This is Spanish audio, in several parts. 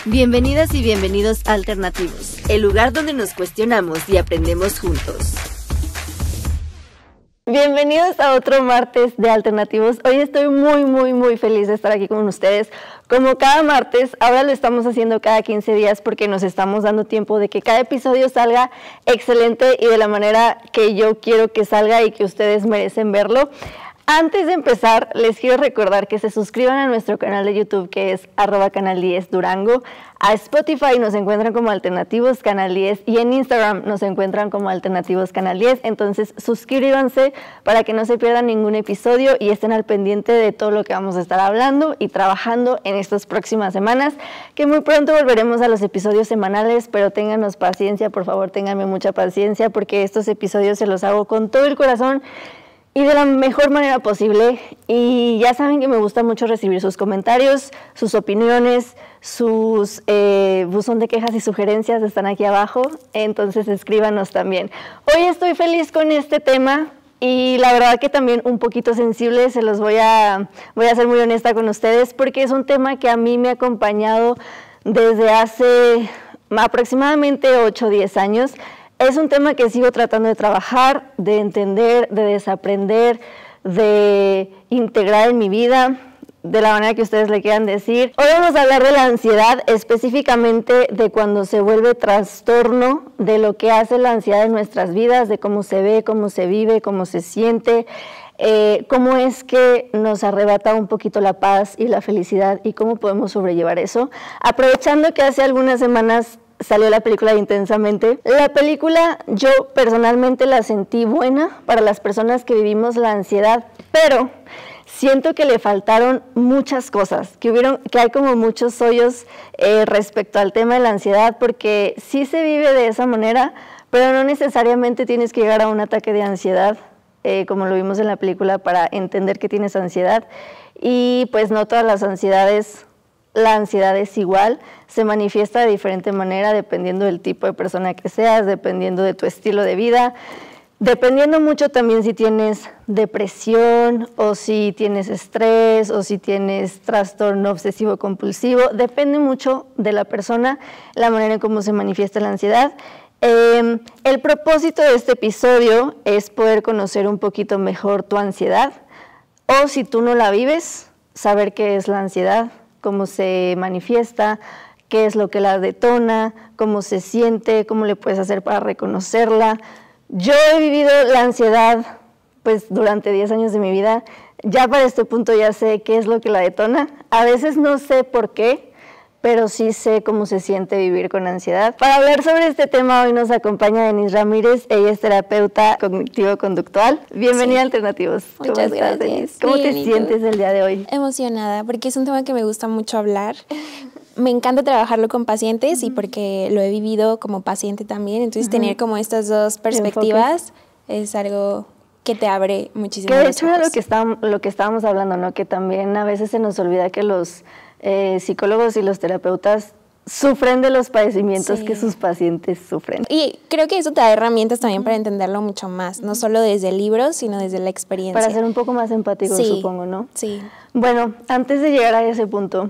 Bienvenidas y bienvenidos a Alternativos, el lugar donde nos cuestionamos y aprendemos juntos. Bienvenidos a otro martes de Alternativos. Hoy estoy muy feliz de estar aquí con ustedes. Como cada martes, ahora lo estamos haciendo cada 15 días porque nos estamos dando tiempo de que cada episodio salga excelente y de la manera que yo quiero que salga y que ustedes merecen verlo. Antes de empezar, les quiero recordar que se suscriban a nuestro canal de YouTube, que es @canal10durango. A Spotify nos encuentran como Alternativos Canal 10 y en Instagram nos encuentran como Alternativos Canal 10. Entonces, suscríbanse para que no se pierdan ningún episodio y estén al pendiente de todo lo que vamos a estar hablando y trabajando en estas próximas semanas, que muy pronto volveremos a los episodios semanales, pero ténganos paciencia, por favor, ténganme mucha paciencia, porque estos episodios se los hago con todo el corazón y de la mejor manera posible. Y ya saben que me gusta mucho recibir sus comentarios, sus opiniones, sus buzón de quejas y sugerencias están aquí abajo, entonces escríbanos también. Hoy estoy feliz con este tema y la verdad que también un poquito sensible, se los voy a ser muy honesta con ustedes, porque es un tema que a mí me ha acompañado desde hace aproximadamente 8 o 10 años. Es un tema que sigo tratando de trabajar, de entender, de desaprender, de integrar en mi vida, de la manera que ustedes le quieran decir. Hoy vamos a hablar de la ansiedad, específicamente de cuando se vuelve trastorno, de lo que hace la ansiedad en nuestras vidas, de cómo se ve, cómo se vive, cómo se siente, cómo es que nos arrebata un poquito la paz y la felicidad y cómo podemos sobrellevar eso. Aprovechando que hace algunas semanas salió la película de Intensamente. La película yo personalmente la sentí buena para las personas que vivimos la ansiedad, pero siento que le faltaron muchas cosas, que hay como muchos hoyos respecto al tema de la ansiedad, porque sí se vive de esa manera, pero no necesariamente tienes que llegar a un ataque de ansiedad, como lo vimos en la película, para entender que tienes ansiedad. Y pues no todas las ansiedades, la ansiedad es igual, se manifiesta de diferente manera dependiendo del tipo de persona que seas, dependiendo de tu estilo de vida, dependiendo mucho también si tienes depresión o si tienes estrés o si tienes trastorno obsesivo compulsivo. Depende mucho de la persona, la manera en cómo se manifiesta la ansiedad. El propósito de este episodio es poder conocer un poquito mejor tu ansiedad, o si tú no la vives, saber qué es la ansiedad, cómo se manifiesta, qué es lo que la detona, cómo se siente, cómo le puedes hacer para reconocerla. Yo he vivido la ansiedad pues durante 10 años de mi vida. Ya para este punto ya sé qué es lo que la detona. A veces no sé por qué, pero sí sé cómo se siente vivir con ansiedad. Para hablar sobre este tema hoy nos acompaña Denise Ramírez. Ella es terapeuta cognitivo-conductual. Bienvenida a Alternativos. Muchas gracias, Denise. ¿Cómo te sientes el día de hoy? Emocionada, porque es un tema que me gusta mucho hablar. Me encanta trabajarlo con pacientes y porque lo he vivido como paciente también. Entonces tener como estas dos perspectivas es algo que te abre muchísimo. Que de hecho era lo que estábamos hablando, ¿no? Que también a veces se nos olvida que los psicólogos y los terapeutas sufren de los padecimientos que sus pacientes sufren. Y creo que eso te da herramientas también para entenderlo mucho más, no solo desde libros, sino desde la experiencia. Para ser un poco más empático, supongo, ¿no? Sí. Bueno, antes de llegar a ese punto,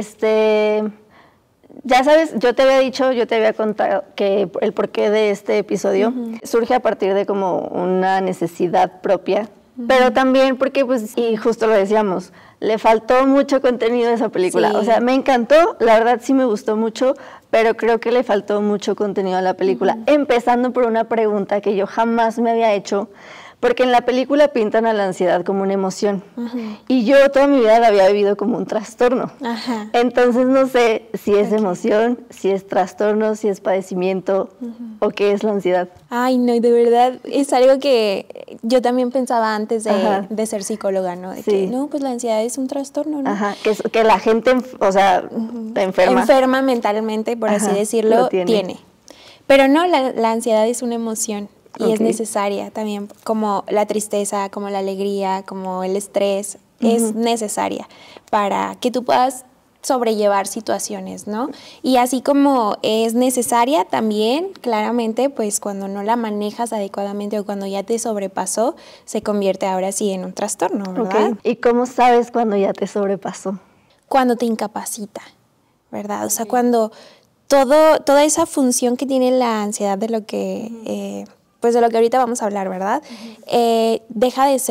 ya sabes, yo te había contado que el porqué de este episodio surge a partir de como una necesidad propia, pero también porque, pues, y justo lo decíamos, le faltó mucho contenido a esa película. O sea, me encantó, la verdad sí me gustó mucho, pero creo que le faltó mucho contenido a la película. Empezando por una pregunta que yo jamás me había hecho, porque en la película pintan a la ansiedad como una emoción. Y yo toda mi vida la había vivido como un trastorno. Entonces no sé si es emoción, si es trastorno, si es padecimiento o qué es la ansiedad. Ay, no, de verdad es algo que yo también pensaba antes de ser psicóloga, ¿no? De que no, pues la ansiedad es un trastorno, ¿no? Que la gente, o sea, enferma. Enferma mentalmente, por así decirlo, tiene. Pero no, la ansiedad es una emoción. Y es necesaria también, como la tristeza, como la alegría, como el estrés, es necesaria para que tú puedas sobrellevar situaciones, ¿no? Y así como es necesaria también, claramente, pues cuando no la manejas adecuadamente o cuando ya te sobrepasó, se convierte ahora sí en un trastorno, ¿verdad? ¿Y cómo sabes cuando ya te sobrepasó? Cuando te incapacita. ¿verdad? O sea, cuando toda esa función que tiene la ansiedad de lo que, pues de lo que ahorita vamos a hablar, ¿verdad? Deja de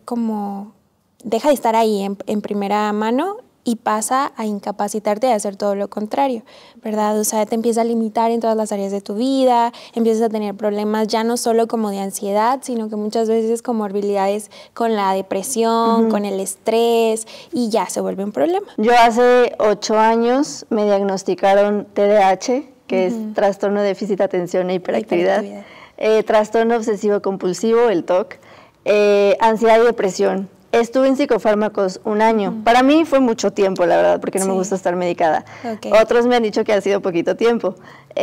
estar ahí en primera mano y pasa a incapacitarte de hacer todo lo contrario, ¿verdad? O sea, te empieza a limitar en todas las áreas de tu vida, empiezas a tener problemas ya no solo como de ansiedad, sino que muchas veces comorbilidades con la depresión, con el estrés, y ya se vuelve un problema. Yo hace 8 años me diagnosticaron TDAH, que es trastorno de déficit de atención e hiperactividad. Trastorno obsesivo compulsivo, el TOC, ansiedad y depresión. Estuve en psicofármacos 1 año. Para mí fue mucho tiempo, la verdad, porque no me gusta estar medicada. Otros me han dicho que ha sido poquito tiempo.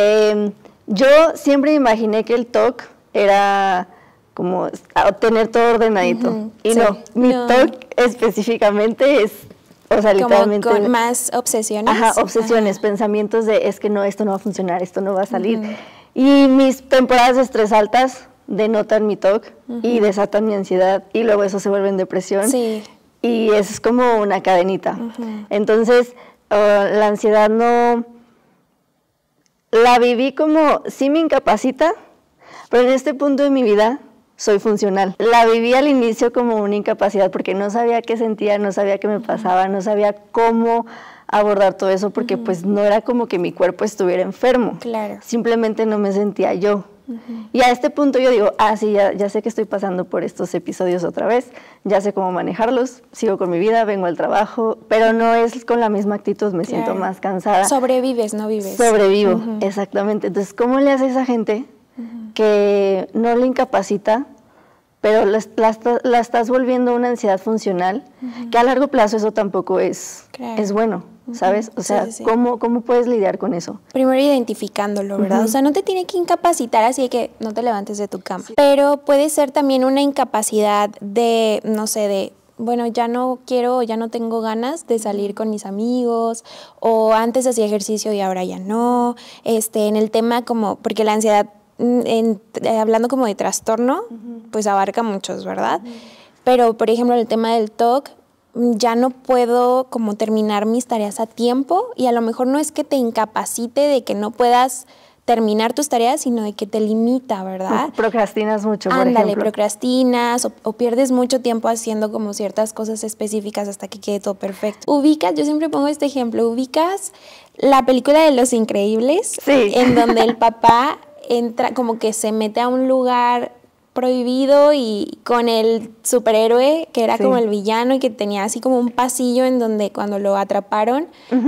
Yo siempre imaginé que el TOC era como tener todo ordenadito. Y no, mi TOC específicamente es, o sea, literalmente... ¿Con más obsesiones? Ajá, obsesiones, pensamientos de, es que no, esto no va a funcionar, esto no va a salir. Y mis temporadas de estrés altas denotan mi TOC y desatan mi ansiedad, y luego eso se vuelve en depresión. Sí. Y eso es como una cadenita. Entonces, la ansiedad no... La viví como, sí me incapacita, pero en este punto de mi vida soy funcional. La viví al inicio como una incapacidad porque no sabía qué sentía, no sabía qué me pasaba, no sabía cómo abordar todo eso, porque pues no era como que mi cuerpo estuviera enfermo. Claro. Simplemente no me sentía yo. Y a este punto yo digo, sí, ya sé que estoy pasando por estos episodios otra vez, ya sé cómo manejarlos, sigo con mi vida, vengo al trabajo, pero no es con la misma actitud, me siento más cansada. Sobrevives, no vives. Sobrevivo, exactamente. Entonces, ¿cómo le hace a esa gente que no le incapacita, pero la estás volviendo una ansiedad funcional, que a largo plazo eso tampoco es bueno? ¿Sabes? O sea, ¿cómo puedes lidiar con eso? Primero identificándolo, ¿verdad? O sea, no te tiene que incapacitar así de que no te levantes de tu cama. Pero puede ser también una incapacidad de, no sé, bueno, ya no quiero, ya no tengo ganas de salir con mis amigos, o antes hacía ejercicio y ahora ya no. En el tema como, porque la ansiedad, hablando como de trastorno, pues abarca muchos, ¿verdad? Pero, por ejemplo, el tema del TOC, ya no puedo como terminar mis tareas a tiempo, y a lo mejor no es que te incapacite de que no puedas terminar tus tareas, sino de que te limita, ¿verdad? Procrastinas mucho, por ejemplo. Ándale, procrastinas o pierdes mucho tiempo haciendo como ciertas cosas específicas hasta que quede todo perfecto. Ubicas, yo siempre pongo este ejemplo, ubicas la película de Los Increíbles, en donde el papá entra, como que se mete a un lugar prohibido y con el superhéroe que era como el villano y que tenía así como un pasillo en donde cuando lo atraparon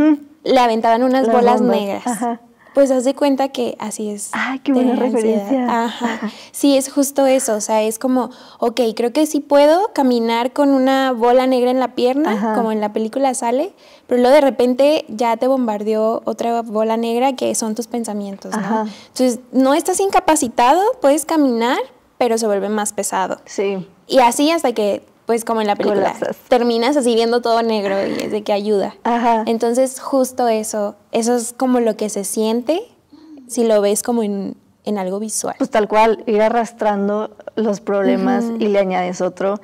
le aventaban unas bolas negras. Pues haz de cuenta que así es. ¡Ay, qué buena referencia! Sí, es justo eso, o sea, es como, ok, creo que sí puedo caminar con una bola negra en la pierna, como en la película sale, pero luego de repente ya te bombardeó otra bola negra que son tus pensamientos, ¿no? Entonces, no estás incapacitado, puedes caminar, pero se vuelve más pesado. Sí. Y así hasta que, pues como en la película, terminas así viendo todo negro y es de que ayuda. Entonces, justo eso es como lo que se siente si lo ves como en algo visual. Pues tal cual, ir arrastrando los problemas y le añades otro.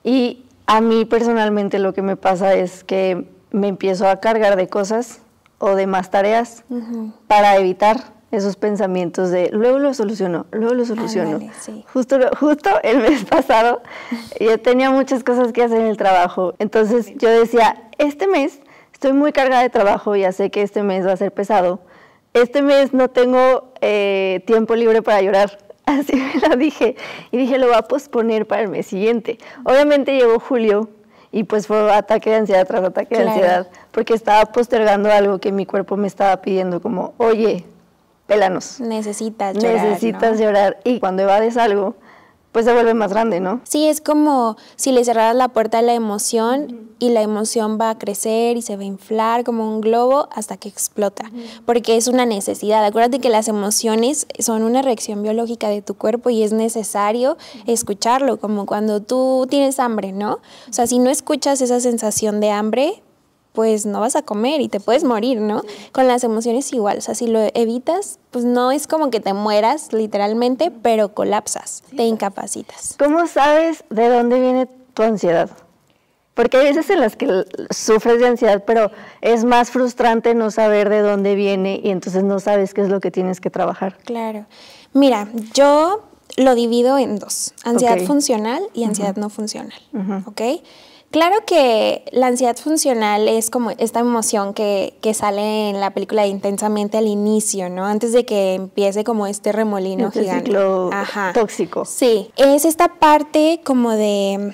Y a mí personalmente lo que me pasa es que me empiezo a cargar de cosas o de más tareas para evitar esos pensamientos de luego lo soluciono. Ándale, sí. Justo el mes pasado yo tenía muchas cosas que hacer en el trabajo, entonces yo decía, este mes estoy muy cargada de trabajo, ya sé que este mes va a ser pesado, este mes no tengo tiempo libre para llorar, así me lo dije, y dije lo voy a posponer para el mes siguiente. Obviamente llegó julio y pues fue ataque de ansiedad tras ataque de ansiedad, porque estaba postergando algo que mi cuerpo me estaba pidiendo como, oye, pélanos. Necesitas llorar, Necesitas llorar. Y cuando evades algo, pues se vuelve más grande, ¿no? Sí, es como si le cerraras la puerta a la emoción y la emoción va a crecer y se va a inflar como un globo hasta que explota, porque es una necesidad. Acuérdate que las emociones son una reacción biológica de tu cuerpo y es necesario escucharlo, como cuando tú tienes hambre, ¿no? O sea, si no escuchas esa sensación de hambre, pues no vas a comer y te puedes morir, ¿no? Con las emociones igual, o sea, si lo evitas, pues no es como que te mueras literalmente, pero colapsas, te incapacitas. ¿Cómo sabes de dónde viene tu ansiedad? Porque hay veces en las que sufres de ansiedad, pero es más frustrante no saber de dónde viene y entonces no sabes qué es lo que tienes que trabajar. Claro. Mira, yo lo divido en dos, ansiedad funcional y ansiedad no funcional, ¿ok? Claro que la ansiedad funcional es como esta emoción que sale en la película de Intensamente al inicio, ¿no? Antes de que empiece como este remolino gigante. Ciclo tóxico. Sí, es esta parte como de...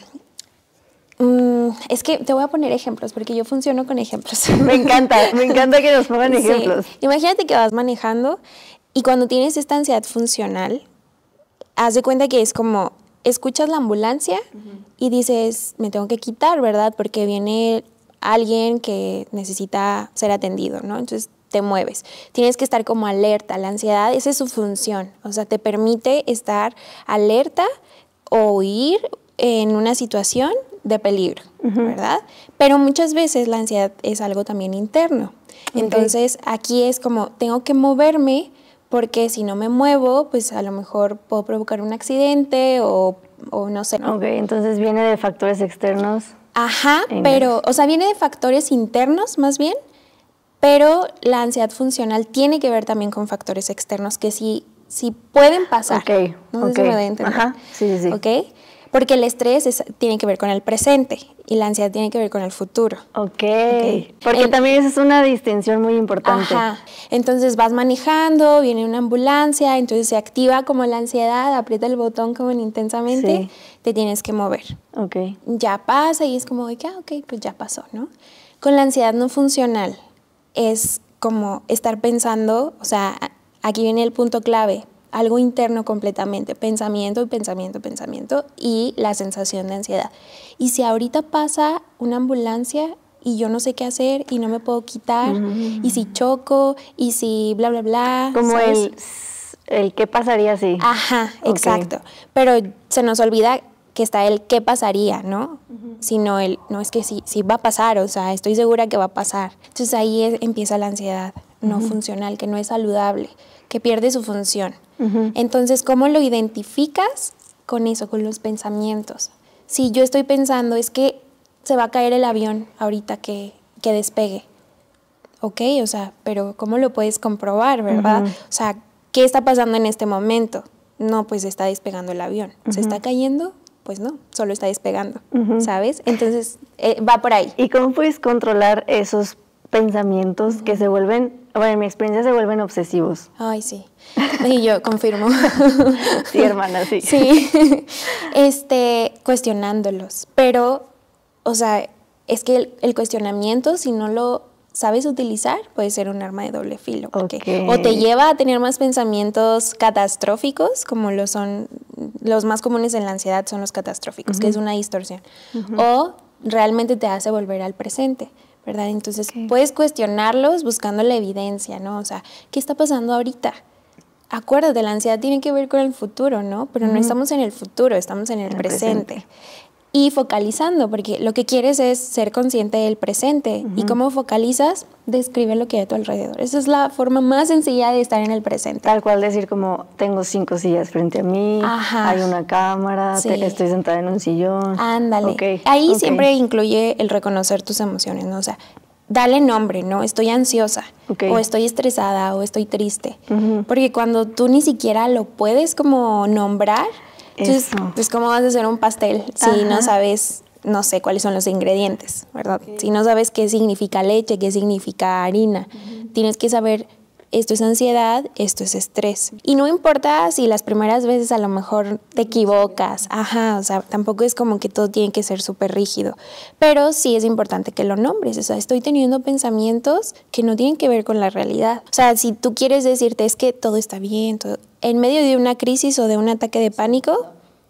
es que te voy a poner ejemplos porque yo funciono con ejemplos. Me encanta que nos pongan ejemplos. Imagínate que vas manejando y cuando tienes esta ansiedad funcional, haz de cuenta que es como, escuchas la ambulancia y dices, me tengo que quitar, ¿verdad? Porque viene alguien que necesita ser atendido, ¿no? Entonces te mueves. Tienes que estar como alerta. La ansiedad, esa es su función. O sea, te permite estar alerta o huir en una situación de peligro, ¿verdad? Pero muchas veces la ansiedad es algo también interno. Entonces aquí es como, tengo que moverme porque si no me muevo, pues a lo mejor puedo provocar un accidente o no sé. Ok, entonces viene de factores externos. Ajá, pero, o sea, viene de factores internos más bien, pero la ansiedad funcional tiene que ver también con factores externos que sí pueden pasar. Ok, no sé si me doy a entender. Ajá, sí. Ok, porque el estrés tiene que ver con el presente y la ansiedad tiene que ver con el futuro. Ok. Porque también esa es una distinción muy importante. Ajá, entonces vas manejando, viene una ambulancia, entonces se activa como la ansiedad, aprieta el botón como en Intensamente, te tienes que mover. Ok. Ya pasa y es como de que, ok, pues ya pasó, ¿no? Con la ansiedad no funcional es como estar pensando, o sea, aquí viene el punto clave, algo interno completamente, pensamiento y la sensación de ansiedad. Y si ahorita pasa una ambulancia y yo no sé qué hacer y no me puedo quitar, y si choco, y si bla, bla, bla. Como el qué pasaría si. Ajá, exacto. Pero se nos olvida que está el qué pasaría, ¿no? Sino no es que sí va a pasar, o sea, estoy segura que va a pasar. Entonces ahí empieza la ansiedad no funcional, que no es saludable, que pierde su función. Entonces, ¿cómo lo identificas? Con eso, con los pensamientos. Si yo estoy pensando, es que se va a caer el avión ahorita que despegue. Ok, o sea, pero ¿cómo lo puedes comprobar, verdad? O sea, ¿qué está pasando en este momento? No, pues está despegando el avión. ¿Se está cayendo? Pues no, solo está despegando, ¿sabes? Entonces, va por ahí. ¿Y cómo puedes controlar esos pensamientos que se vuelven, bueno, en mi experiencia se vuelven obsesivos? Ay, sí. Y yo confirmo. Sí, hermana, sí. Sí. Cuestionándolos. Pero, o sea, es que el cuestionamiento, si no lo sabes utilizar, puede ser un arma de doble filo. Porque o te lleva a tener más pensamientos catastróficos, como lo son los más comunes en la ansiedad, son los catastróficos, que es una distorsión. O realmente te hace volver al presente, ¿verdad? Entonces puedes cuestionarlos buscando la evidencia, ¿no? O sea, ¿qué está pasando ahorita? Acuérdate, la ansiedad tiene que ver con el futuro, ¿no? Pero no estamos en el futuro, estamos en el presente. Y focalizando, porque lo que quieres es ser consciente del presente. ¿Y cómo focalizas? Describe lo que hay a tu alrededor. Esa es la forma más sencilla de estar en el presente. Tal cual decir como, tengo 5 sillas frente a mí, hay una cámara, estoy sentada en un sillón. Ándale. Ahí siempre incluye el reconocer tus emociones, ¿no? O sea, dale nombre, ¿no? Estoy ansiosa, o estoy estresada, o estoy triste. Porque cuando tú ni siquiera lo puedes como nombrar, entonces, pues, ¿cómo vas a hacer un pastel si no sabes, no sé, cuáles son los ingredientes, ¿verdad? Si no sabes qué significa leche, qué significa harina. Tienes que saber, esto es ansiedad, esto es estrés. Y no importa si las primeras veces a lo mejor te equivocas. O sea, tampoco es como que todo tiene que ser súper rígido. Pero sí es importante que lo nombres. O sea, estoy teniendo pensamientos que no tienen que ver con la realidad. O sea, si tú quieres decirte, es que todo está bien, todo... En medio de una crisis o de un ataque de pánico,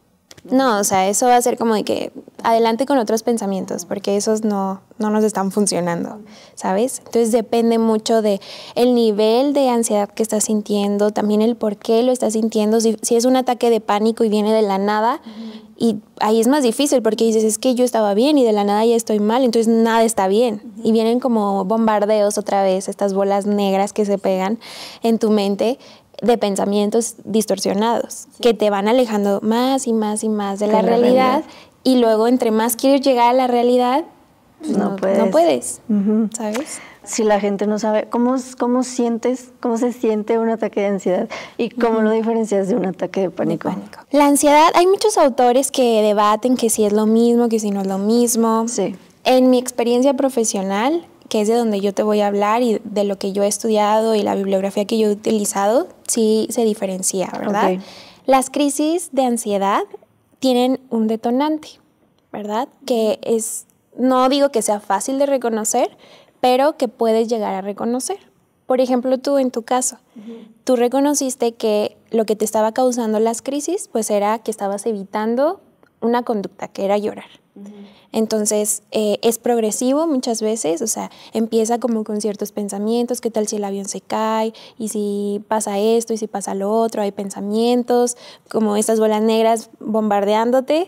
no, o sea, eso va a ser como de que adelante con otros pensamientos, porque esos no nos están funcionando, ¿sabes? Entonces depende mucho de el nivel de ansiedad que estás sintiendo, también el por qué lo estás sintiendo. Si es un ataque de pánico y viene de la nada, y ahí es más difícil porque dices, es que yo estaba bien y de la nada ya estoy mal, entonces nada está bien. Y vienen como bombardeos otra vez, estas bolas negras que se pegan en tu mente, de pensamientos distorsionados que te van alejando más y más y más de la realidad y luego entre más quieres llegar a la realidad, pues no puedes, ¿sabes? Si la gente no sabe, ¿cómo se siente un ataque de ansiedad? ¿Y cómo lo diferencias de un ataque de pánico? La ansiedad, hay muchos autores que debaten que si es lo mismo, que si no es lo mismo. Sí. En mi experiencia profesional, que es de donde yo te voy a hablar y de lo que yo he estudiado y la bibliografía que yo he utilizado, sí se diferencia, ¿verdad? Okay. Las crisis de ansiedad tienen un detonante, ¿verdad? Que es, no digo que sea fácil de reconocer, pero que puedes llegar a reconocer. Por ejemplo, tú en tu caso, tú reconociste que lo que te estaba causando las crisis, pues era que estabas evitando una conducta, que era llorar. Entonces, es progresivo muchas veces, o sea, empieza como con ciertos pensamientos, ¿qué tal si el avión se cae? Y si pasa esto, y si pasa lo otro, hay pensamientos, como estas bolas negras bombardeándote.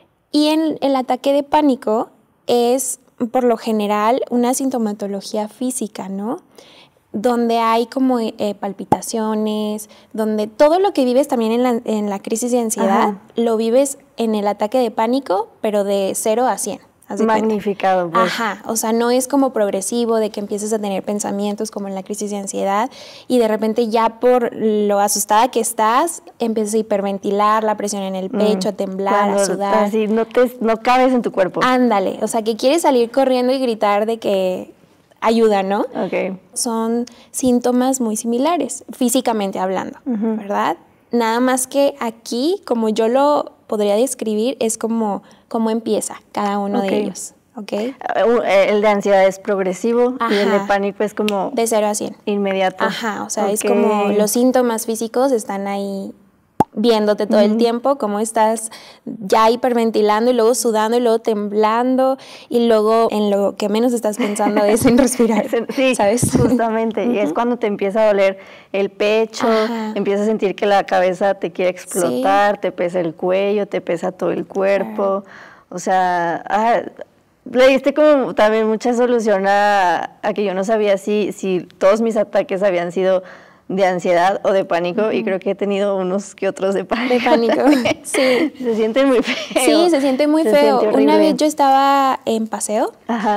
Y en el ataque de pánico es, por lo general, una sintomatología física, ¿no? Donde hay como palpitaciones, donde todo lo que vives también en la crisis de ansiedad, lo vives en el ataque de pánico, pero de 0 a 100. Magnificado, pues. Ajá, o sea, no es como progresivo de que empieces a tener pensamientos como en la crisis de ansiedad y de repente ya por lo asustada que estás, empiezas a hiperventilar, la presión en el pecho, a temblar, a sudar. Así no cabes en tu cuerpo. Ándale, o sea, que quieres salir corriendo y gritar de que ayuda, ¿no? Okay. Son síntomas muy similares, físicamente hablando, ¿verdad? Nada más que aquí, como yo lo podría describir, es como cómo empieza cada uno de ellos, ¿ok? El de ansiedad es progresivo y el de pánico es como... de 0 a 100. Inmediato. Ajá, o sea, es como los síntomas físicos están ahí viéndote todo el tiempo, cómo estás ya hiperventilando y luego sudando y luego temblando y luego en lo que menos estás pensando es en respirar, sí, ¿sabes? Justamente, y es cuando te empieza a doler el pecho, empiezas a sentir que la cabeza te quiere explotar, te pesa el cuello, te pesa todo el cuerpo, o sea, le diste como también mucha solución a que yo no sabía si todos mis ataques habían sido de ansiedad o de pánico, y creo que he tenido unos que otros de pánico. De pánico, sí. Se siente muy feo. Sí, se siente muy feo. Una vez yo estaba en paseo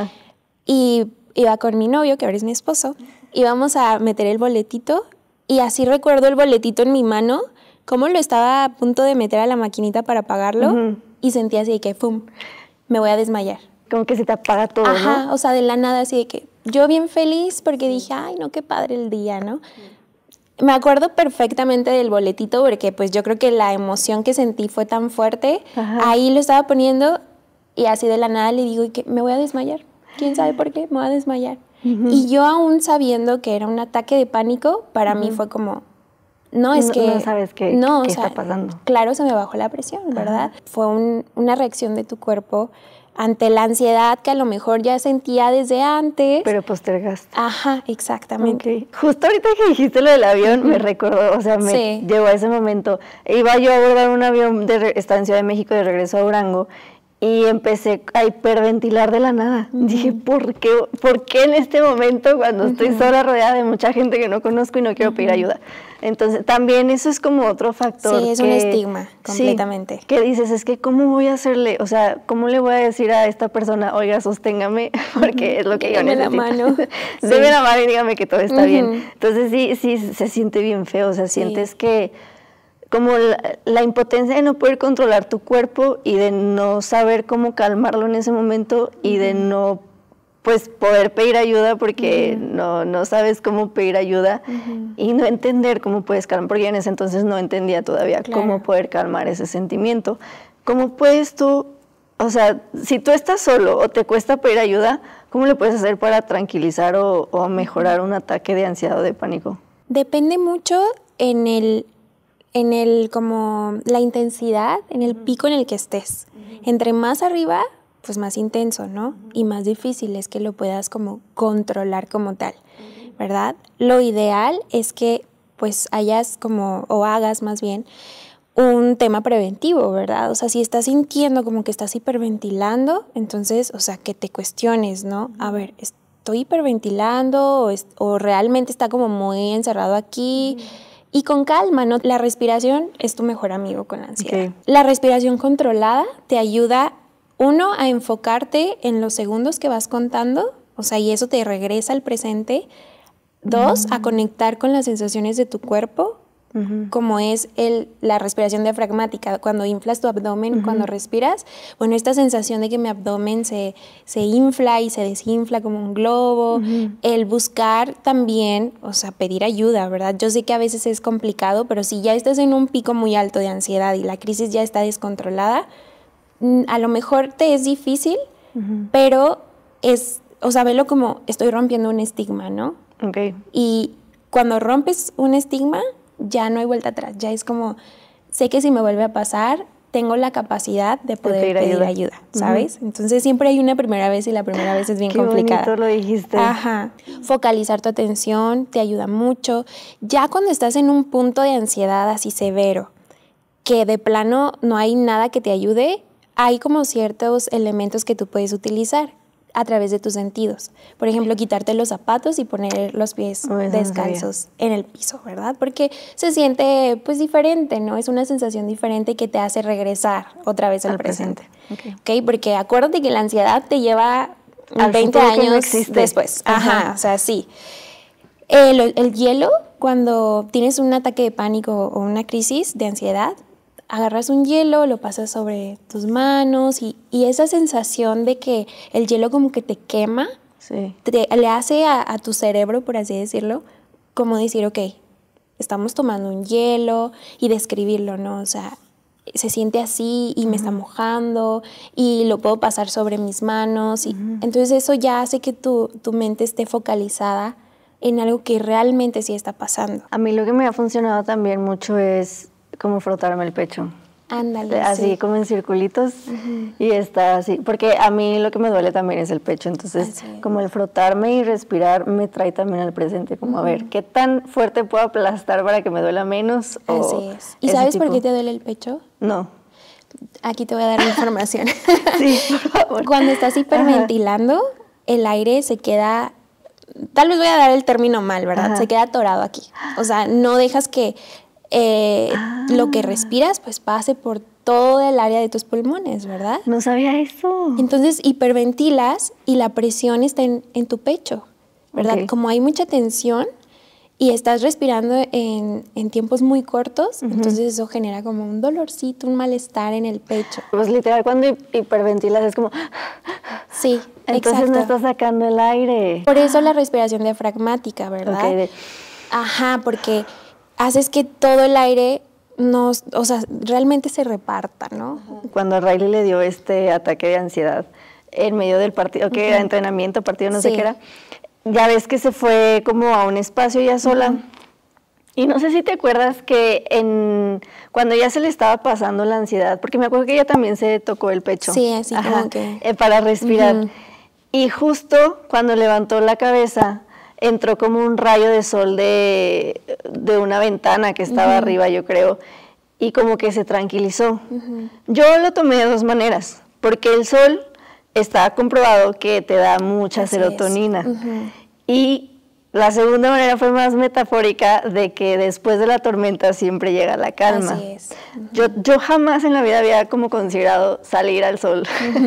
y iba con mi novio, que ahora es mi esposo, íbamos a meter el boletito y así recuerdo el boletito en mi mano, cómo lo estaba a punto de meter a la maquinita para pagarlo y sentí así de que ¡pum! Me voy a desmayar. Como que se te apaga todo, ¿no? O sea, de la nada así de que yo bien feliz porque dije, ay, no, qué padre el día, ¿no? Me acuerdo perfectamente del boletito porque pues yo creo que la emoción que sentí fue tan fuerte. Ahí lo estaba poniendo y así de la nada le digo que me voy a desmayar. ¿Quién sabe por qué? Me voy a desmayar. Y yo aún sabiendo que era un ataque de pánico, para mí fue como, no sabes qué está pasando. Claro, se me bajó la presión, ¿verdad? Fue una reacción de tu cuerpo ante la ansiedad que a lo mejor ya sentía desde antes. Pero postergaste. Ajá, exactamente. Okay. Justo ahorita que dijiste lo del avión, me recordó, o sea, me llevó a ese momento. Iba yo a abordar un avión, estaba en Ciudad de México de regreso a Durango, y empecé a hiperventilar de la nada. Dije, ¿por qué en este momento, cuando estoy sola, rodeada de mucha gente que no conozco y no quiero pedir ayuda? Entonces, también eso es como otro factor. Sí, es un estigma, completamente. Sí, que dices, es que ¿cómo voy a hacerle? O sea, ¿cómo le voy a decir a esta persona, oiga, sosténgame? Porque es lo que yo necesito. Deme la mano. Deme la mano y dígame que todo está bien. Entonces, sí, se siente bien feo. O sea, sientes que como la impotencia de no poder controlar tu cuerpo y de no saber cómo calmarlo en ese momento y de no pues poder pedir ayuda porque no sabes cómo pedir ayuda y no entender cómo puedes calmar, porque yo en ese entonces no entendía todavía cómo poder calmar ese sentimiento. ¿Cómo puedes tú, o sea, si tú estás solo o te cuesta pedir ayuda, cómo le puedes hacer para tranquilizar o mejorar un ataque de ansiedad o de pánico? Depende mucho en el como la intensidad, en el pico en el que estés. Entre más arriba, pues más intenso, ¿no? Y más difícil es que lo puedas como controlar como tal, ¿verdad? Lo ideal es que pues hayas como, o hagas más bien, un tema preventivo, ¿verdad? O sea, si estás sintiendo como que estás hiperventilando, entonces, o sea, que te cuestiones, ¿no? A ver, ¿estoy hiperventilando o realmente está como muy encerrado aquí? Y con calma, ¿no? La respiración es tu mejor amigo con la ansiedad. La respiración controlada te ayuda uno, a enfocarte en los segundos que vas contando, o sea, y eso te regresa al presente. Dos, a conectar con las sensaciones de tu cuerpo, como es la respiración diafragmática. Cuando inflas tu abdomen, cuando respiras, bueno, esta sensación de que mi abdomen se infla y se desinfla como un globo. El buscar también, o sea, pedir ayuda, ¿verdad? Yo sé que a veces es complicado, pero si ya estás en un pico muy alto de ansiedad y la crisis ya está descontrolada, a lo mejor te es difícil, pero o sea, velo como estoy rompiendo un estigma, ¿no? Okay. Y cuando rompes un estigma, ya no hay vuelta atrás. Ya es como, sé que si me vuelve a pasar, tengo la capacidad de poder pedir ayuda, ¿sabes? Entonces siempre hay una primera vez y la primera vez es bien complicada. Qué bonito lo dijiste. Ajá. Focalizar tu atención te ayuda mucho. Ya cuando estás en un punto de ansiedad así severo, que de plano no hay nada que te ayude, hay como ciertos elementos que tú puedes utilizar a través de tus sentidos. Por ejemplo, quitarte los zapatos y poner los pies descalzos en el piso, ¿verdad? Porque se siente pues diferente, ¿no? Es una sensación diferente que te hace regresar otra vez al presente. Okay. Porque acuérdate que la ansiedad te lleva 20 años después. Ajá, o sea, sí. El hielo, cuando tienes un ataque de pánico o una crisis de ansiedad, agarras un hielo, lo pasas sobre tus manos y esa sensación de que el hielo como que te quema, le hace a tu cerebro, por así decirlo, como decir, ok, estamos tomando un hielo y describirlo, ¿no? O sea, se siente así y me está mojando y lo puedo pasar sobre mis manos. Y entonces eso ya hace que tu mente esté focalizada en algo que realmente sí está pasando. A mí lo que me ha funcionado también mucho es como frotarme el pecho. Ándale, así como en circulitos y está así, porque a mí lo que me duele también es el pecho, entonces como el frotarme y respirar me trae también al presente, como a ver, ¿qué tan fuerte puedo aplastar para que me duela menos? Así es. ¿Y sabes por qué te duele el pecho? No. Aquí te voy a dar la información. Sí, por favor. Cuando estás hiperventilando, el aire se queda, tal vez voy a dar el término mal, ¿verdad? Se queda atorado aquí. O sea, no dejas que lo que respiras pues pase por todo el área de tus pulmones, ¿verdad? No sabía eso. Entonces hiperventilas y la presión está en tu pecho, ¿verdad? Como hay mucha tensión y estás respirando en tiempos muy cortos, entonces eso genera como un dolorcito, un malestar en el pecho. Pues literal cuando hiperventilas es como... Sí, entonces exacto. no estás sacando el aire. Por eso la respiración diafragmática, ¿verdad? Ajá, porque haces que todo el aire o sea, realmente se reparta, ¿no? Cuando a Riley le dio este ataque de ansiedad en medio del partido, que era entrenamiento, partido, no sé qué era, ya ves que se fue como a un espacio ya sola. Y no sé si te acuerdas que cuando ya se le estaba pasando la ansiedad, porque me acuerdo que ella también se tocó el pecho. Sí, así como que... para respirar. Y justo cuando levantó la cabeza, entró como un rayo de sol de una ventana que estaba arriba, yo creo, y como que se tranquilizó. Yo lo tomé de dos maneras, porque el sol está comprobado que te da mucha serotonina. Y la segunda manera fue más metafórica, de que después de la tormenta siempre llega la calma. Así es. Yo jamás en la vida había como considerado salir al sol.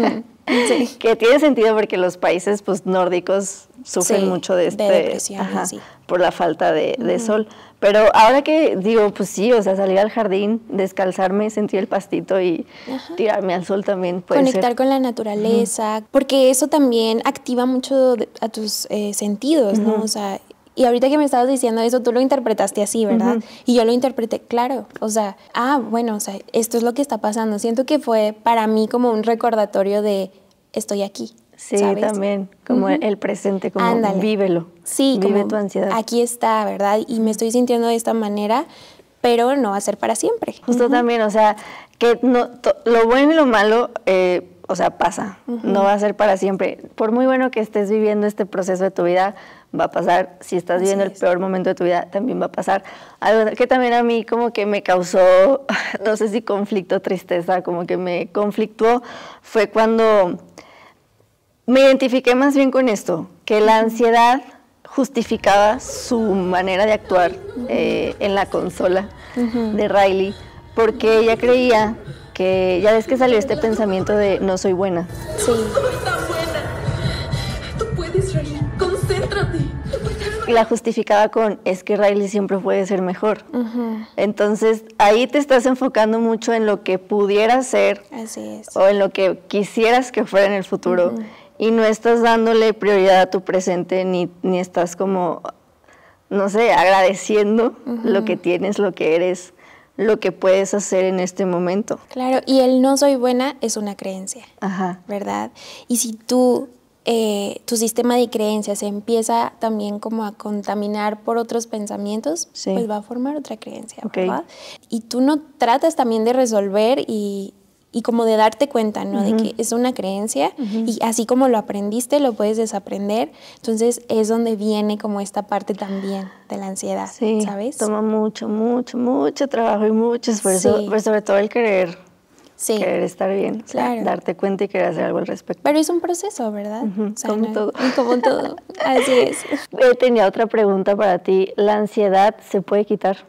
Que tiene sentido porque los países pues nórdicos sufren mucho de depresión, por la falta de sol. Pero ahora que digo, pues sí, o sea, salir al jardín, descalzarme, sentir el pastito y tirarme al sol también puede conectar ser. Con la naturaleza, porque eso también activa mucho a tus sentidos, ¿no? O sea, y ahorita que me estabas diciendo eso, tú lo interpretaste así, ¿verdad? Y yo lo interpreté, claro, o sea, bueno, o sea, esto es lo que está pasando. Siento que fue para mí como un recordatorio de estoy aquí. Sí, ¿sabes? también, como el presente, como vívelo. Sí, vive tu ansiedad. Aquí está, ¿verdad? Y me estoy sintiendo de esta manera, pero no va a ser para siempre. Justo también, o sea, que no, lo bueno y lo malo, o sea, pasa, no va a ser para siempre. Por muy bueno que estés viviendo este proceso de tu vida, va a pasar. Si estás viviendo el peor momento de tu vida, también va a pasar. Algo que también a mí como que me causó, no sé si conflicto, tristeza, como que me conflictuó, fue cuando me identifiqué más bien con esto, que la ansiedad justificaba su manera de actuar en la consola de Riley, porque ella creía que ya ves que salió este pensamiento de no soy buena. Sí. No está buena. Tú puedes, Riley. Concéntrate. Y la justificaba con, es que Riley siempre puede ser mejor. Entonces, ahí te estás enfocando mucho en lo que pudiera ser. Así es. O en lo que quisieras que fuera en el futuro. Y no estás dándole prioridad a tu presente, ni estás como, no sé, agradeciendo lo que tienes, lo que eres, lo que puedes hacer en este momento. Claro, y el no soy buena es una creencia, ¿verdad? Y si tú, tu sistema de creencias se empieza también como a contaminar por otros pensamientos, pues va a formar otra creencia, ¿verdad? Y tú no tratas también de resolver y como de darte cuenta, ¿no? De que es una creencia y así como lo aprendiste, lo puedes desaprender. Entonces es donde viene como esta parte también de la ansiedad, ¿sabes? Toma mucho trabajo y mucho esfuerzo, pero sobre todo el querer estar bien, darte cuenta y querer hacer algo al respecto. Pero es un proceso, ¿verdad? O sea, como todo. Como todo, así es. Tenía otra pregunta para ti. ¿La ansiedad se puede quitar?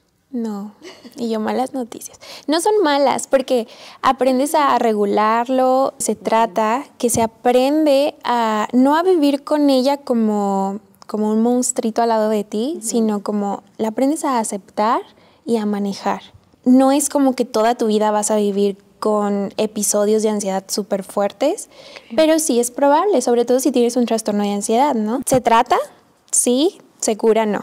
No, y yo malas noticias. No son malas porque aprendes a regularlo, se trata que se aprende a no a vivir con ella como un monstruito al lado de ti, sino como la aprendes a aceptar y a manejar. No es como que toda tu vida vas a vivir con episodios de ansiedad súper fuertes, pero sí es probable, sobre todo si tienes un trastorno de ansiedad, ¿no? ¿Se trata? Sí, se cura, no.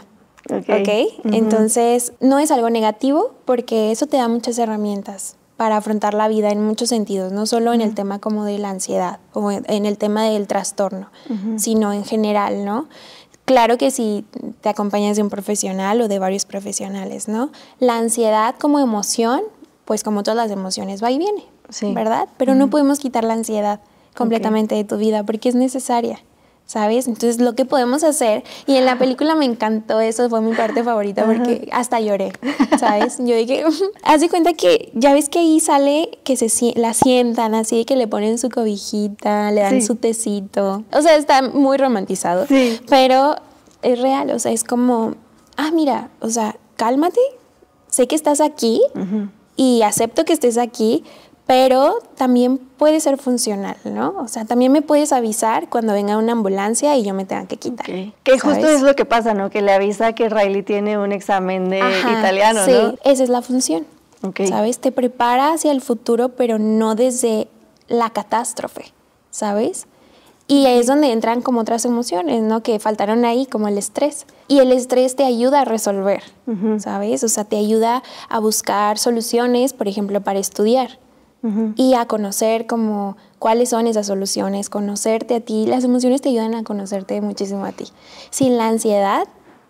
Okay. Entonces, no es algo negativo porque eso te da muchas herramientas para afrontar la vida en muchos sentidos, no solo en el tema como de la ansiedad o en el tema del trastorno, sino en general, ¿no? Claro que si te acompañas de un profesional o de varios profesionales, ¿no? La ansiedad como emoción, pues como todas las emociones, va y viene, ¿verdad? Pero no podemos quitar la ansiedad completamente de tu vida porque es necesaria. ¿Sabes? Entonces, lo que podemos hacer, y en la película me encantó eso, fue mi parte favorita porque hasta lloré, ¿sabes? Yo dije, haz de cuenta que, ya ves que ahí sale que la sientan así, que le ponen su cobijita, le dan su tecito. O sea, está muy romantizado, pero es real, o sea, es como, mira, o sea, cálmate, sé que estás aquí y acepto que estés aquí, pero también puede ser funcional, ¿no? O sea, también me puedes avisar cuando venga una ambulancia y yo me tenga que quitar. Que justo es lo que pasa, ¿no? Que le avisa que Riley tiene un examen de italiano, ¿no? Sí, esa es la función, ¿sabes? Te prepara hacia el futuro, pero no desde la catástrofe, ¿sabes? Y ahí es donde entran como otras emociones, ¿no? Que faltaron ahí, como el estrés. Y el estrés te ayuda a resolver, ¿sabes? O sea, te ayuda a buscar soluciones, por ejemplo, para estudiar. Y a conocer como cuáles son esas soluciones, conocerte a ti. Las emociones te ayudan a conocerte muchísimo a ti. Sin la ansiedad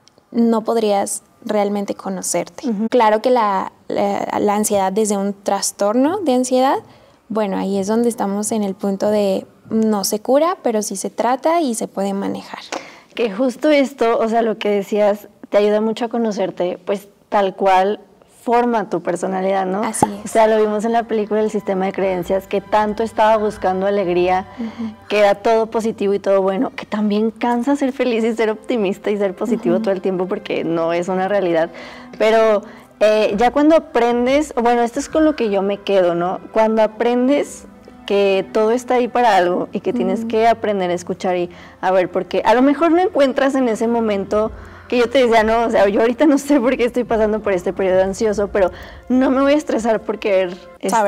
no podrías realmente conocerte. Claro que la ansiedad desde un trastorno de ansiedad, bueno, ahí es donde estamos en el punto de no se cura, pero sí se trata y se puede manejar. Que justo esto, o sea, lo que decías, te ayuda mucho a conocerte, pues tal cual forma tu personalidad, ¿no? Así es. O sea, lo vimos en la película El sistema de creencias, que tanto estaba buscando alegría, que era todo positivo y todo bueno, que también cansa ser feliz y ser optimista y ser positivo todo el tiempo porque no es una realidad. Pero ya cuando aprendes, bueno, esto es con lo que yo me quedo, ¿no? Cuando aprendes que todo está ahí para algo y que tienes que aprender a escuchar y a ver, porque a lo mejor no encuentras en ese momento que yo te decía, no, o sea, yo ahorita no sé por qué estoy pasando por este periodo ansioso, pero no me voy a estresar por querer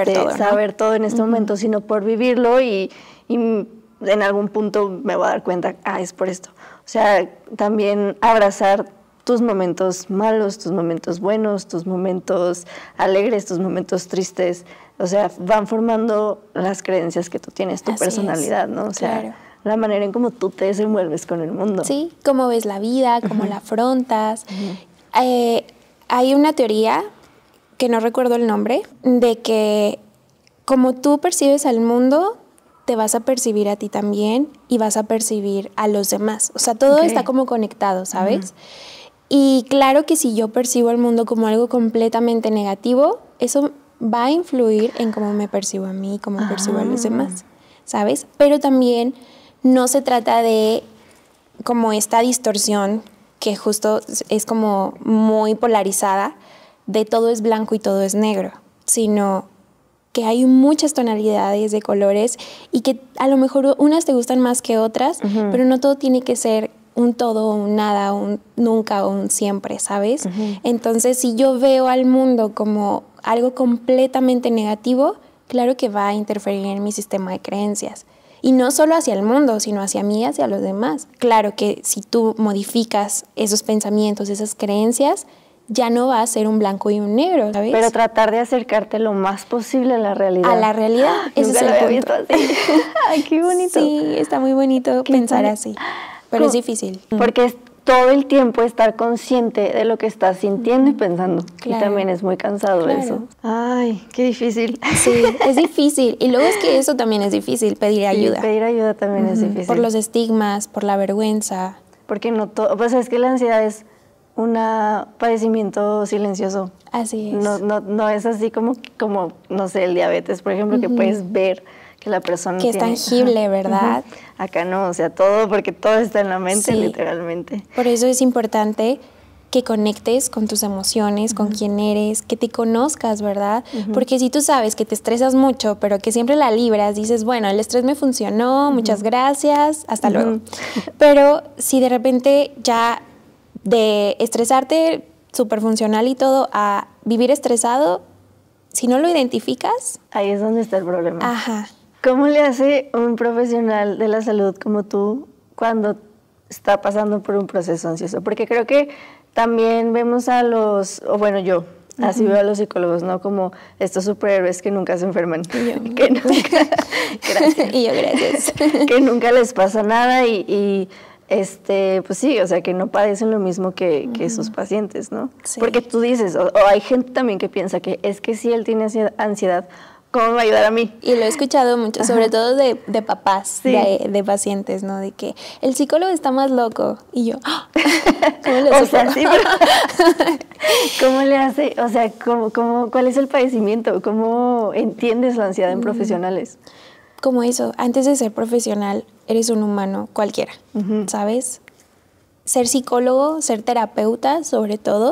saber todo en este momento, sino por vivirlo y en algún punto me voy a dar cuenta, es por esto. O sea, también abrazar tus momentos malos, tus momentos buenos, tus momentos alegres, tus momentos tristes, o sea, van formando las creencias que tú tienes, tu personalidad, ¿no? O sea, la manera en cómo tú te desenvuelves con el mundo. Sí, cómo ves la vida, cómo la afrontas. Hay una teoría, que no recuerdo el nombre, de que como tú percibes al mundo, te vas a percibir a ti también y vas a percibir a los demás. O sea, todo está como conectado, ¿sabes? Y claro que si yo percibo el mundo como algo completamente negativo, eso va a influir en cómo me percibo a mí, cómo percibo a los demás, ¿sabes? Pero también no se trata de como esta distorsión que justo es como muy polarizada, de todo es blanco y todo es negro, sino que hay muchas tonalidades de colores y que a lo mejor unas te gustan más que otras, pero no todo tiene que ser un todo, un nada, un nunca o un siempre, ¿sabes? Entonces, si yo veo al mundo como algo completamente negativo, claro que va a interferir en mi sistema de creencias. Y no solo hacia el mundo, sino hacia mí y hacia los demás. Claro que si tú modificas esos pensamientos, esas creencias, ya no va a ser un blanco y un negro, ¿sabes? Pero tratar de acercarte lo más posible a la realidad. A la realidad, ese es el punto. Ay, qué bonito. Sí, está muy bonito pensar así, pero es difícil. Porque es todo el tiempo estar consciente de lo que estás sintiendo y pensando. Claro. Y también es muy cansado eso. Ay, qué difícil. Sí, es difícil. Y luego es que eso también es difícil, pedir ayuda. Pedir ayuda también es difícil. Por los estigmas, por la vergüenza. Porque no todo, pues es que la ansiedad es un padecimiento silencioso. Así es. No es así como, no sé, el diabetes, por ejemplo, que puedes ver que la persona que tiene, es tangible, ¿verdad? Acá no, o sea, todo, porque todo está en la mente, literalmente. Por eso es importante que conectes con tus emociones, con quién eres, que te conozcas, ¿verdad? Porque si tú sabes que te estresas mucho, pero que siempre la libras, dices, bueno, el estrés me funcionó, muchas gracias, hasta luego. Pero si de repente ya de estresarte súper funcional y todo a vivir estresado, si no lo identificas... Ahí es donde está el problema. Ajá. ¿Cómo le hace un profesional de la salud como tú cuando está pasando por un proceso ansioso? Porque creo que también vemos a los, o bueno, yo así veo a los psicólogos, ¿no? Como estos superhéroes que nunca se enferman. Y yo. Que nunca, gracias. Y yo, gracias. Que nunca les pasa nada y pues sí, o sea, que no padecen lo mismo que sus pacientes, ¿no? Sí. Porque tú dices, o hay gente también que piensa que es que si él tiene ansiedad, ¿cómo me va a ayudar a mí? Y lo he escuchado mucho, sobre todo de papás, de pacientes, ¿no? De que el psicólogo está más loco. Y yo, ¿cómo le hace? O sea, sí, pero ¿cómo le hace? O sea, ¿cuál es el padecimiento? ¿Cómo entiendes la ansiedad en profesionales? Como eso, antes de ser profesional, eres un humano cualquiera, ¿sabes? Ser psicólogo, ser terapeuta, sobre todo,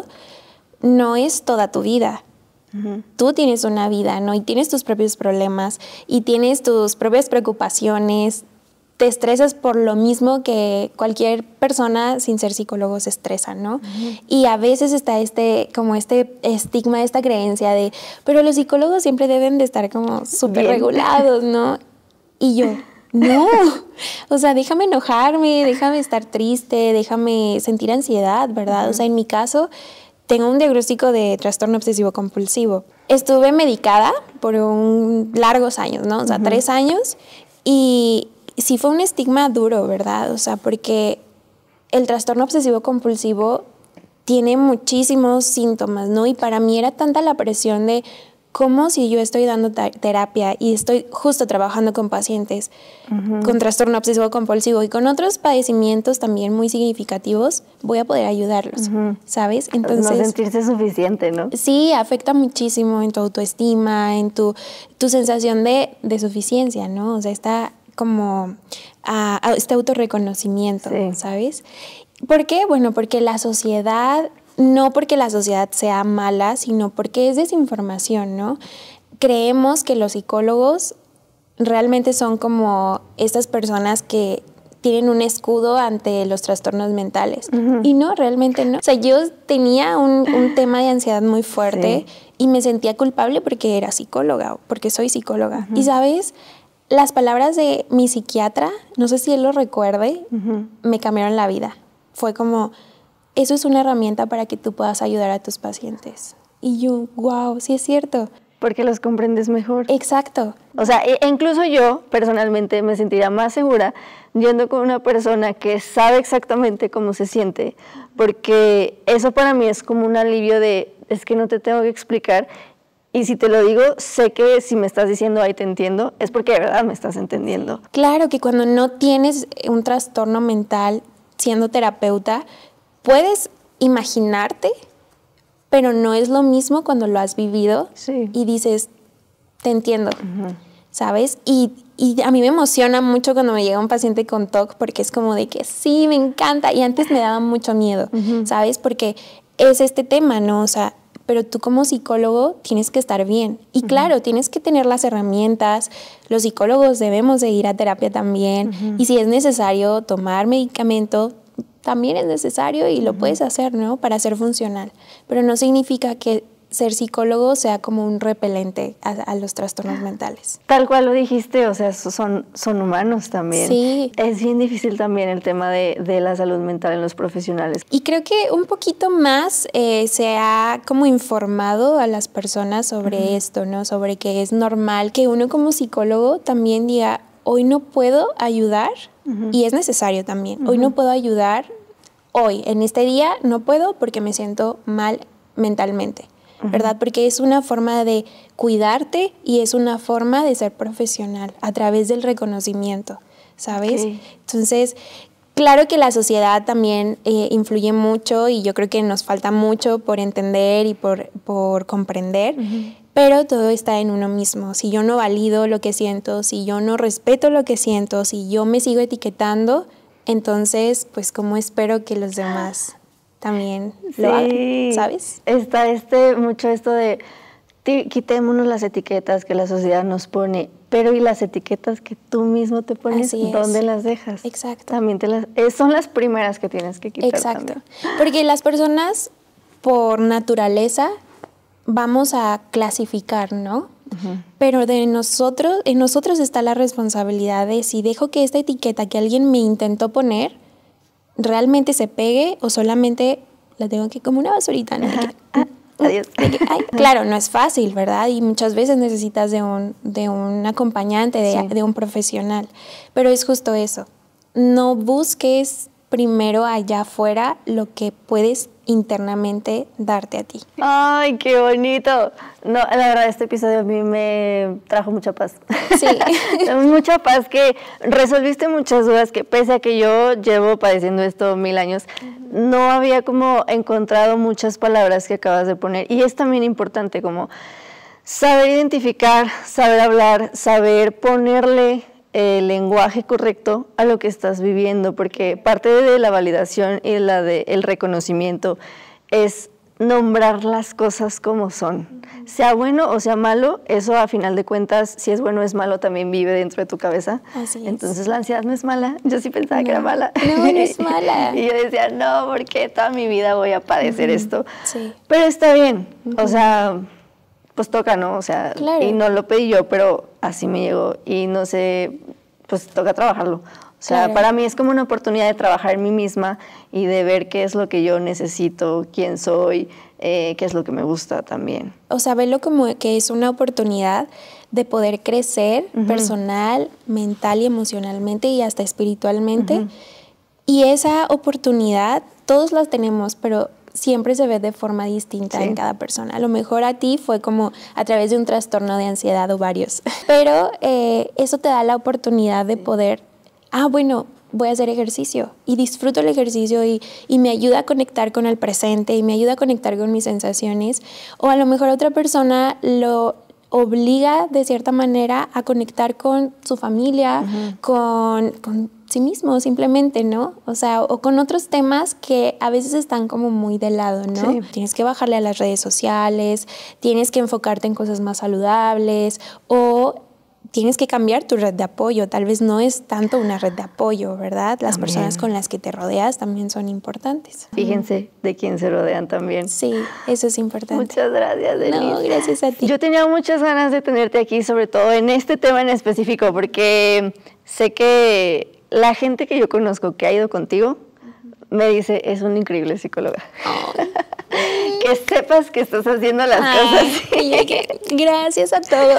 no es toda tu vida. Tú tienes una vida, ¿no? Y tienes tus propios problemas y tienes tus propias preocupaciones. Te estresas por lo mismo que cualquier persona sin ser psicólogo se estresa, ¿no? Y a veces está este estigma, esta creencia de, pero los psicólogos siempre deben de estar como súper regulados, ¿no? Y yo, no, o sea, déjame enojarme, déjame estar triste, déjame sentir ansiedad, ¿verdad? O sea, en mi caso, tengo un diagnóstico de trastorno obsesivo compulsivo. Estuve medicada por largos años, ¿no? O sea, 3 años, y sí fue un estigma duro, ¿verdad? O sea, porque el trastorno obsesivo compulsivo tiene muchísimos síntomas, ¿no? Y para mí era tanta la presión de cómo si yo estoy dando terapia y estoy justo trabajando con pacientes con trastorno obsesivo compulsivo y con otros padecimientos también muy significativos, voy a poder ayudarlos, ¿sabes? Entonces, no sentirse suficiente, ¿no? Sí, afecta muchísimo en tu autoestima, en tu sensación de suficiencia, ¿no? O sea, está como este autorreconocimiento, ¿sabes? ¿Por qué? Bueno, porque la sociedad... No porque la sociedad sea mala, sino porque es desinformación, ¿no? Creemos que los psicólogos realmente son como estas personas que tienen un escudo ante los trastornos mentales. Y no, realmente no. O sea, yo tenía un tema de ansiedad muy fuerte y me sentía culpable porque era psicóloga, porque soy psicóloga. Y, ¿sabes? Las palabras de mi psiquiatra, no sé si él lo recuerde, me cambiaron la vida. Fue como... Eso es una herramienta para que tú puedas ayudar a tus pacientes. Y yo, wow, sí es cierto. Porque los comprendes mejor. Exacto. O sea, incluso yo personalmente me sentiría más segura yendo con una persona que sabe exactamente cómo se siente, porque eso para mí es como un alivio es que no te tengo que explicar, y si te lo digo, sé que si me estás diciendo, ay, te entiendo, es porque de verdad me estás entendiendo. Claro que cuando no tienes un trastorno mental siendo terapeuta, puedes imaginarte, pero no es lo mismo cuando lo has vivido y dices, te entiendo, ¿sabes? Y a mí me emociona mucho cuando me llega un paciente con TOC porque es como de que sí, me encanta. Y antes me daba mucho miedo, ¿sabes? Porque es este tema, ¿no? O sea, pero tú como psicólogo tienes que estar bien. Y claro, tienes que tener las herramientas. Los psicólogos debemos de ir a terapia también. Y si es necesario tomar medicamento, también es necesario y lo puedes hacer, ¿no? Para ser funcional. Pero no significa que ser psicólogo sea como un repelente a los trastornos mentales. Tal cual lo dijiste, o sea, son humanos también. Sí. Es bien difícil también el tema de la salud mental en los profesionales. Y creo que un poquito más se ha como informado a las personas sobre esto, ¿no? Sobre que es normal que uno como psicólogo también diga, hoy no puedo ayudar, y es necesario también, hoy no puedo ayudar, hoy, en este día, no puedo porque me siento mal mentalmente. ¿Verdad? Porque es una forma de cuidarte y es una forma de ser profesional a través del reconocimiento, ¿sabes? Okay. Entonces, claro que la sociedad también influye mucho y yo creo que nos falta mucho por entender y por comprender, pero todo está en uno mismo. Si yo no valido lo que siento, si yo no respeto lo que siento, si yo me sigo etiquetando, entonces, pues, ¿cómo espero que los demás también lo hagan, ¿sabes? Está mucho esto de quitémonos las etiquetas que la sociedad nos pone, pero y las etiquetas que tú mismo te pones, ¿dónde las dejas? Exacto. También son las primeras que tienes que quitar. Exacto. También. Porque las personas por naturaleza vamos a clasificar, ¿no? Pero en nosotros está la responsabilidad de si dejo que esta etiqueta que alguien me intentó poner realmente se pegue o solamente la tengo que como una basurita, ¿no? Adiós. Claro, no es fácil, ¿verdad? Y muchas veces necesitas de un acompañante, de un profesional. Pero es justo eso. No busques primero allá afuera lo que puedes internamente darte a ti. ¡Ay, qué bonito! No, la verdad, este episodio a mí me trajo mucha paz. Sí. Mucha paz, que resolviste muchas dudas que pese a que yo llevo padeciendo esto 1000 años, no había como encontrado muchas palabras que acabas de poner. Y es también importante como saber identificar, saber hablar, saber ponerle el lenguaje correcto a lo que estás viviendo, porque parte de la validación y el reconocimiento es nombrar las cosas como son. Sea bueno o sea malo, eso a final de cuentas, si es bueno o es malo, también vive dentro de tu cabeza. Así es. Entonces la ansiedad no es mala, yo sí pensaba que era mala. No es mala. Y yo decía, no, porque toda mi vida voy a padecer esto. Sí. Pero está bien, o sea, pues toca, ¿no? O sea, claro. Y no lo pedí yo, pero así me llegó y no sé, pues toca trabajarlo. O sea, claro. Para mí es como una oportunidad de trabajar en mí misma y de ver qué es lo que yo necesito, quién soy, qué es lo que me gusta también. O sea, verlo como que es una oportunidad de poder crecer personal, mental y emocionalmente y hasta espiritualmente. Y esa oportunidad todos las tenemos, pero siempre se ve de forma distinta en cada persona. A lo mejor a ti fue como a través de un trastorno de ansiedad o varios. Pero eso te da la oportunidad de poder, bueno, voy a hacer ejercicio y disfruto el ejercicio y me ayuda a conectar con el presente y me ayuda a conectar con mis sensaciones. O a lo mejor otra persona lo obliga de cierta manera a conectar con su familia, con sí mismo simplemente, ¿no? O sea, o con otros temas que a veces están como muy de lado, ¿no? Sí. Tienes que bajarle a las redes sociales, tienes que enfocarte en cosas más saludables o tienes que cambiar tu red de apoyo. Tal vez no es tanto una red de apoyo, ¿verdad? Las personas con las que te rodeas también son importantes. Fíjense de quién se rodean también. Sí, eso es importante. Muchas gracias, Denise. No, gracias a ti. Yo tenía muchas ganas de tenerte aquí, sobre todo en este tema en específico, porque sé que la gente que yo conozco que ha ido contigo me dice, es una increíble psicóloga. Que sepas que estás haciendo las cosas. Gracias a todos.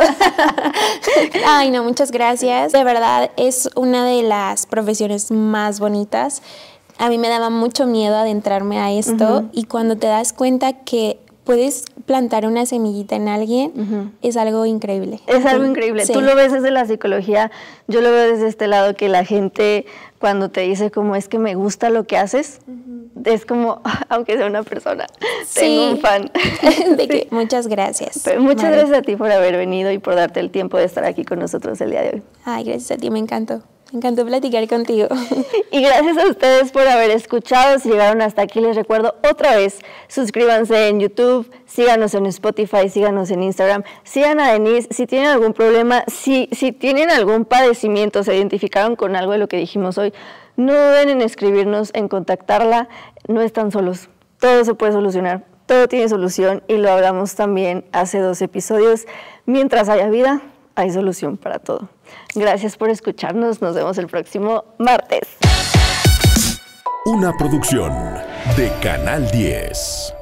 Ay, no, muchas gracias. De verdad, es una de las profesiones más bonitas. A mí me daba mucho miedo adentrarme a esto y cuando te das cuenta que puedes plantar una semillita en alguien, es algo increíble. Es algo increíble. Sí. Tú lo ves desde la psicología, yo lo veo desde este lado, que la gente cuando te dice como es que me gusta lo que haces, es como, aunque sea una persona, tengo un fan. Muchas gracias. Pero muchas gracias a ti por haber venido y por darte el tiempo de estar aquí con nosotros el día de hoy. Ay, gracias a ti, me encantó. Me encantó platicar contigo. Y gracias a ustedes por haber escuchado. Si llegaron hasta aquí, les recuerdo otra vez, suscríbanse en YouTube, síganos en Spotify, síganos en Instagram, sigan a Denise. Si tienen algún problema, si tienen algún padecimiento, se identificaron con algo de lo que dijimos hoy, no duden en escribirnos, en contactarla. No están solos, todo se puede solucionar, todo tiene solución y lo hablamos también hace 2 episodios. Mientras haya vida, hay solución para todo. Gracias por escucharnos. Nos vemos el próximo martes. Una producción de Canal 10.